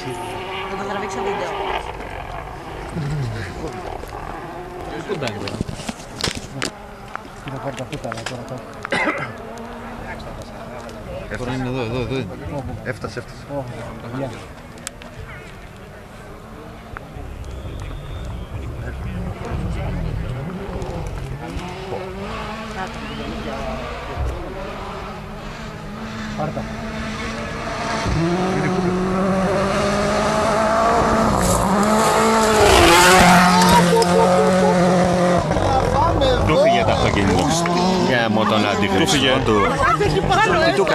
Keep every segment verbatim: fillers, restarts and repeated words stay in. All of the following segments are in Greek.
Να το τραβήξω βίντεο. Κοντάκι τώρα. Κοίτα πάρει τα φούτα, αλλά τώρα κάτω. Τώρα είναι εδώ, εδώ, εδώ. Έφτασε, έφτασε. Γεια. Πάρτα. Του φύγε το αυτοκίνητο. Για μου τον αντιχρηστό του. Τι του κάνει.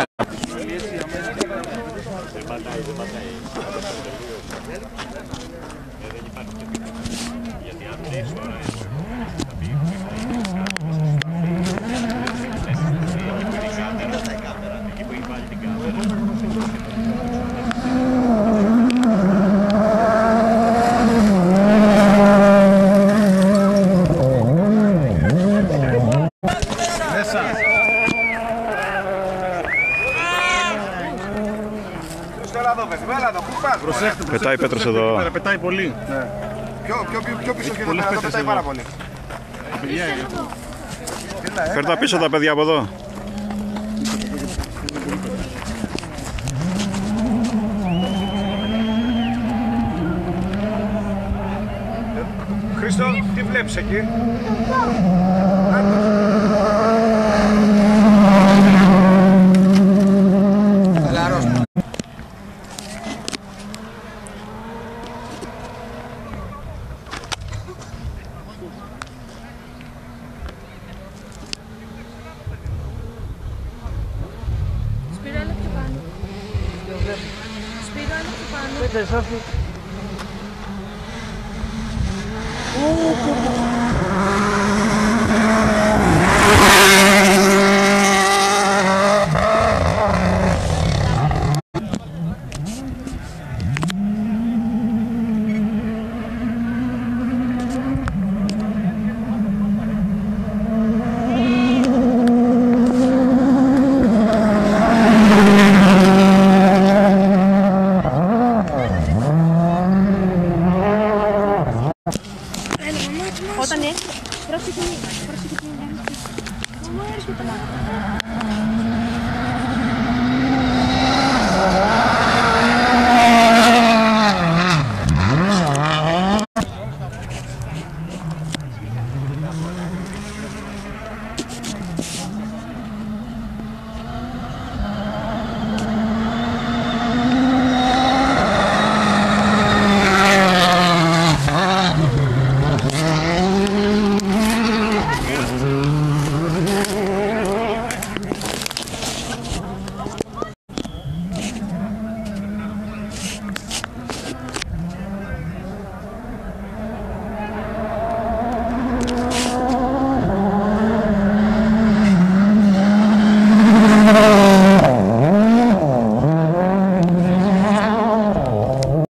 Πετάει Πέτρος εδώ. Πετάει πολύ. Ναι. Πιο, πιο, πιο, πιο πίσω και εδώ πέρα, πετάει πάρα πολύ. Φέρ' τα πίσω τα παιδιά από εδώ. Χρήστο, τι βλέπεις εκεί? Σπυράλα πιο πάνω. Σπυράλα πιο πάνω. Πείτε, Σόφη. Ω,